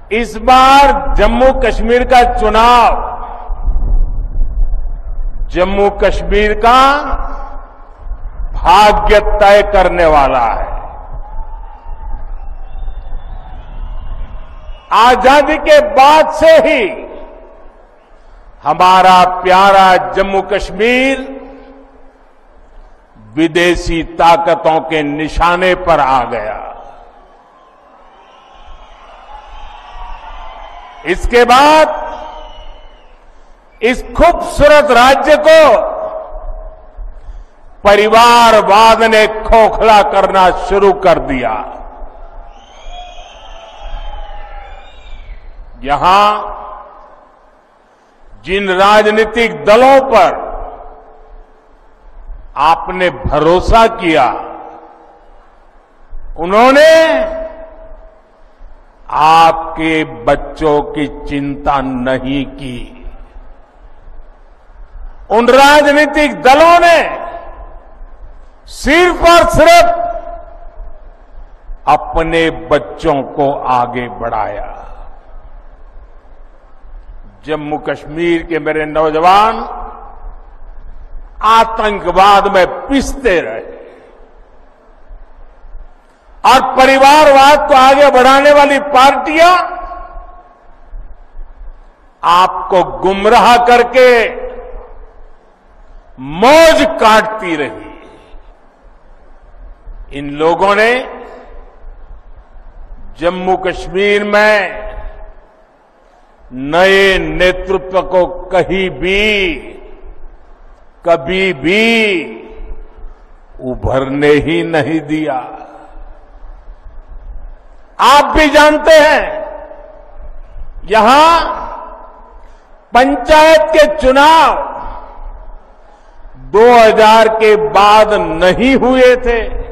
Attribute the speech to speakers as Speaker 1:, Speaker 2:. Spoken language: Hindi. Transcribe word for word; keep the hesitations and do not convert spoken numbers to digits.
Speaker 1: इस बार जम्मू कश्मीर का चुनाव जम्मू कश्मीर का भाग्य तय करने वाला है। आजादी के बाद से ही हमारा प्यारा जम्मू कश्मीर विदेशी ताकतों के निशाने पर आ गया। इसके बाद इस खूबसूरत राज्य को परिवारवाद ने खोखला करना शुरू कर दिया। यहां जिन राजनीतिक दलों पर आपने भरोसा किया, उन्होंने आपके बच्चों की चिंता नहीं की। उन राजनीतिक दलों ने सिर्फ और सिर्फ अपने बच्चों को आगे बढ़ाया। जम्मू कश्मीर के मेरे नौजवान आतंकवाद में पिसते रहे और परिवारवाद को आगे बढ़ाने वाली पार्टियां आपको गुमराह करके मौज काटती रही। इन लोगों ने जम्मू कश्मीर में नए नेतृत्व को कहीं भी कभी भी उभरने ही नहीं दिया। आप भी जानते हैं, यहां पंचायत के चुनाव दो हज़ार के बाद नहीं हुए थे।